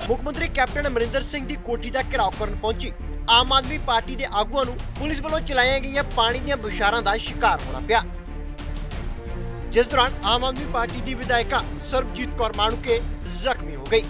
ਮੁੱਖ ਮੰਤਰੀ ਕੈਪਟਨ ਅਮਰਿੰਦਰ ਸਿੰਘ ਦੀ ਕੋਠੀ ਦਾ ਘਿਰਾਓ ਕਰਨ ਪਹੁੰਚੀ ਆਮ ਆਦਮੀ ਪਾਰਟੀ ਦੇ ਆਗੂਆਂ ਨੂੰ ਪੁਲਿਸ ਵੱਲੋਂ ਚਲਾਈਆਂ ਗਈਆਂ ਪਾਣੀ ਦੀਆਂ ਬੁਛਾਰਾਂ ਦਾ ਸ਼ਿਕਾਰ ਹੋਣਾ ਪਿਆ, ਜਿਸ ਦੌਰਾਨ ਆਮ ਆਦਮੀ ਪਾਰਟੀ ਦੀ ਵਿਧਾਇਕਾ ਸਰਬਜੀਤ ਕੌਰ ਮਾਣੂਕੇ ਜ਼ਖਮੀ ਹੋ ਗਈ।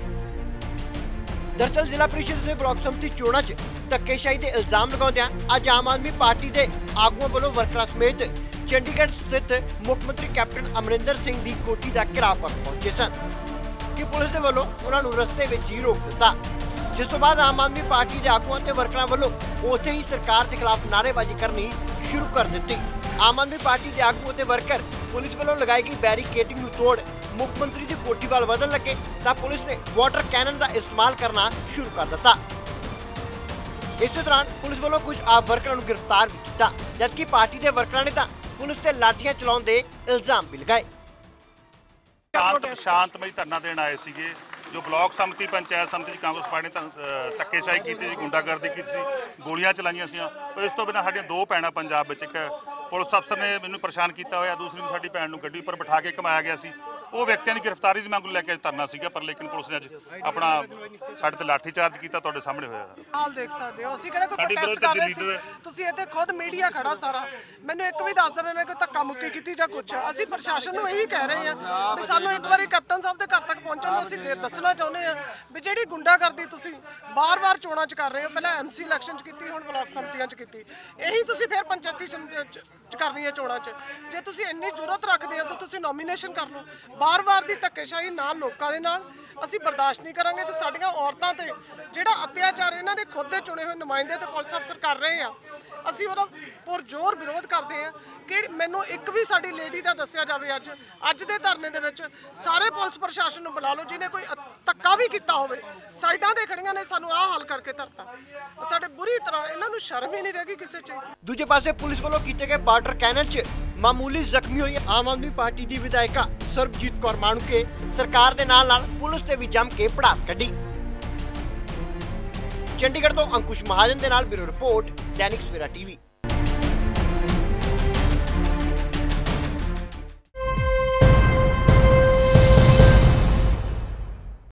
दरअसल जिला परिषद के ब्लॉक समिति चोणों धक्केशाही के इल्जाम लगाउंदियां अज आम आदमी पार्टी के आगुआं वालों वर्करां समेत चंडीगढ़ स्थित मुख्य मंत्री कैप्टन अमरिंदर सिंह की कोठी का घेराव कर पहुंचे सन कि पुलिस के वालों उन्होंने रस्ते में ही रोक दिता, जिस तो बाद आम आदमी पार्टी के आगुआं ते वर्करां वालों उत्थे ही सरकार के खिलाफ नारेबाजी करनी शुरू कर दी। आम आदमी पार्टी के आगू ते वर्कर पुलिस वालों लगाई गई बैरीकेडिंग नूं तोड़ मुख्य मंत्री की कोठी वाल वधन लगे तो पुलिस ने वाटर कैनन का इस्तेमाल करना शुरू कर दिता। इस दौरान पुलिस वालों कुछ आप वर्करां नूं गिरफ्तार भी किया, जबकि पार्टी के वर्करां ने पुलिस ते लाठियां चलाउण दे इल्जाम भी लगाए। शांतमई धरना देण आए सीगे जो ब्लॉक समति पंचायत समति कांग्रेस पार्टी ने धक्केशाही की, गुंडागर्दी की, गोलियां चलाइयां सी। इस तो बिना साडियां दो भैणां पंजाब विच, एक पुलिस अफसर ने मैनूं परेशान किया होया, दूसरी साडी भैण नूं गड्डी पर बिठा के घुमाया गया सी। वो व्यक्तियों की गिरफ्तारी की मांग लैके धरना सीगा, पर लेकिन पुलिस ने अज अपना साडे ते लाठी चार्ज किया। तुहाडे सामने होया हाल देख सकते हो, असीं किहड़ा कोई प्रोटेस्ट कर रहे सी। तुसीं इत्थे खुद मीडिया खड़ा सारा, मैनूं एक भी दस दवे मैं कोई धक्का मुक्की कीती जां कुछ। असीं प्रशासन नूं यही कह रहे हां भी सानूं एक बारी कैप्टन साहब दे घर तक पहुंचण नूं असीं दसना चाहुंदे हां भी जिहड़ी गुंडागर्दी तुसीं बार-बार चोणां च कर रहे हो, पहले एमसी इलैक्शन च कीती, हुण ब्लॉक समतियां च कीती, यही तुसीं फिर पंचायती च करनी है चोणां च। जे तुसीं इन्नी जरूरत रखदे हो तो तुसीं नॉमीनेशन कर लो। बार-बार दी धक्केशाही नाल लोकां दे नाल ਅਸੀਂ ਬਰਦਾਸ਼ਤ नहीं करांगे। तो साडियां औरतां ते ਜਿਹੜਾ अत्याचार इन्हां दे खुद दे चुने हुए नुमाइंदे ते पुलिस अफसर कर रहे हैं, ਅਸੀਂ ਉਹਦਾ ਪੁਰਜ਼ੋਰ ਵਿਰੋਧ ਕਰਦੇ ਹਾਂ ਕਿ ਮੈਨੂੰ ਇੱਕ ਵੀ ਸਾਡੀ ਲੇਡੀ ਦਾ ਦੱਸਿਆ ਜਾਵੇ ਅੱਜ ਦੇ ਧਰਨੇ ਦੇ ਵਿੱਚ। ਸਾਰੇ ਪੁਲਿਸ ਪ੍ਰਸ਼ਾਸਨ ਨੂੰ ਬੁਲਾ ਲਓ, ਜਿਹਨੇ ਕੋਈ ਧੱਕਾ ਵੀ ਕੀਤਾ ਹੋਵੇ, ਸਾਈਡਾਂ ਤੇ ਖੜੀਆਂ ਨੇ, ਸਾਨੂੰ ਆਹ ਹੱਲ ਕਰਕੇ ਧਰਤਾ। ਸਾਡੇ ਬੁਰੀ ਤਰ੍ਹਾਂ ਇਹਨਾਂ ਨੂੰ ਸ਼ਰਮ ਹੀ ਨਹੀਂ ਰਹੇਗੀ ਕਿਸੇ ਚੀਜ਼ ਦੀ। ਦੂਜੇ ਪਾਸੇ ਪੁਲਿਸ ਵੱਲੋਂ ਕੀਤੇ ਗਏ ਵਾਟਰ ਕੈਨਨ 'ਚ ਮਾਮੂਲੀ ਜ਼ਖਮੀ ਹੋਈ ਆਮ ਆਦਮੀ ਪਾਰਟੀ ਦੀ ਵਿਧਾਇਕਾ ਸਰਬਜੀਤ ਕੌਰ ਮਾਣੂਕੇ ਸਰਕਾਰ ਦੇ ਨਾਲ ਪੁਲਿਸ ਤੇ ਵੀ ਜੰਮ ਕੇ ਪੜਾਸ ਕੱਢੀ। ਚੰਡੀਗੜ੍ਹ ਤੋਂ ਅੰਕੁਸ਼ ਮਹਾਜਨ ਦੇ ਨਾਲ bureau report, Dainik Savera TV.